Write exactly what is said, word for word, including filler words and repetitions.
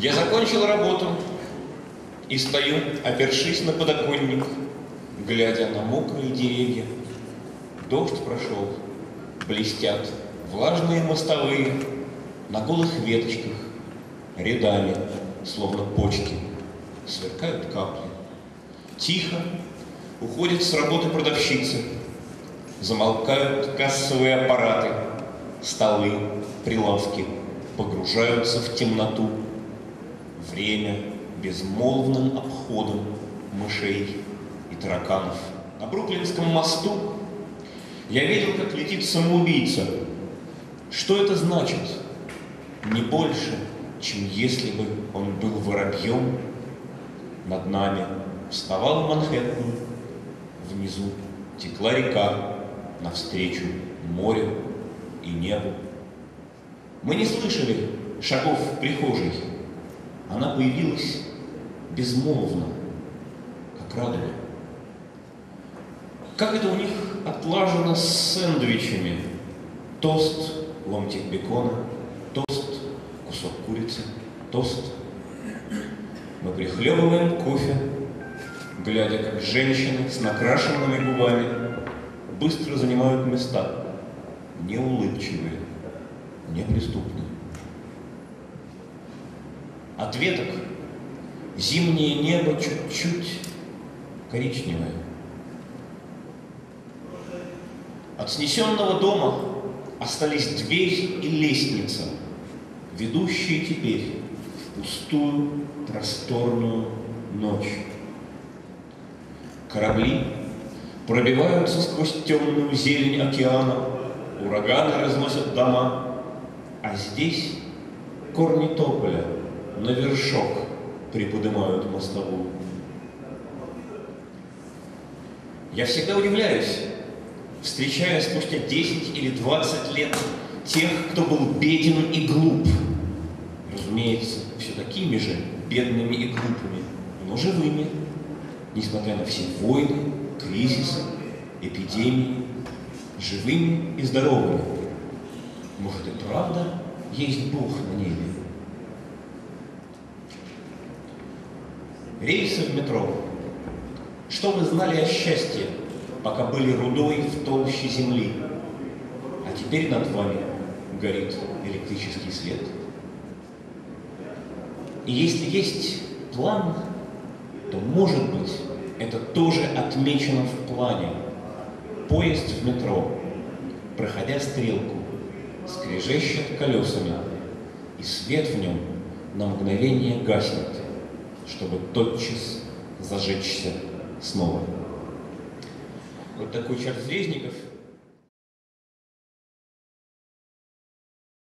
Я закончил работу и стою, опершись на подоконник, глядя на мокрые деревья. Дождь прошел, блестят влажные мостовые на голых веточках, рядами, словно почки, сверкают капли. Тихо уходят с работы продавщицы, замолкают кассовые аппараты, столы, прилавки погружаются в темноту. Время безмолвным обходом мышей и тараканов. На Бруклинском мосту я видел, как летит самоубийца. Что это значит? Не больше, чем если бы он был воробьем. Над нами вставал Манхэттен, внизу текла река навстречу морю и небу. Мы не слышали шагов в прихожей. Она появилась безмолвно, как радуга. Как это у них отлажено с сэндвичами? Тост, ломтик бекона, тост, кусок курицы, тост. Мы прихлебываем кофе, глядя, как женщины с накрашенными губами быстро занимают места, неулыбчивые, неприступные. От веток зимнее небо чуть-чуть коричневое. От снесенного дома остались дверь и лестница, ведущие теперь в пустую просторную ночь. Корабли пробиваются сквозь темную зелень океана, ураганы разносят дома, а здесь корни тополя на вершок приподнимают мостовую. Я всегда удивляюсь, встречая спустя десять или двадцать лет тех, кто был беден и глуп. Разумеется, все такими же бедными и глупыми, но живыми, несмотря на все войны, кризисы, эпидемии, живыми и здоровыми. Может, и правда есть Бог на небе? Рейсы в метро. Что вы знали о счастье, пока были рудой в толще земли, а теперь над вами горит электрический свет? И если есть план, то, может быть, это тоже отмечено в плане. Поезд в метро, проходя стрелку, скрежещет колесами, и свет в нем на мгновение гаснет, чтобы тотчас зажечься снова. Вот такой Чарльз Резников.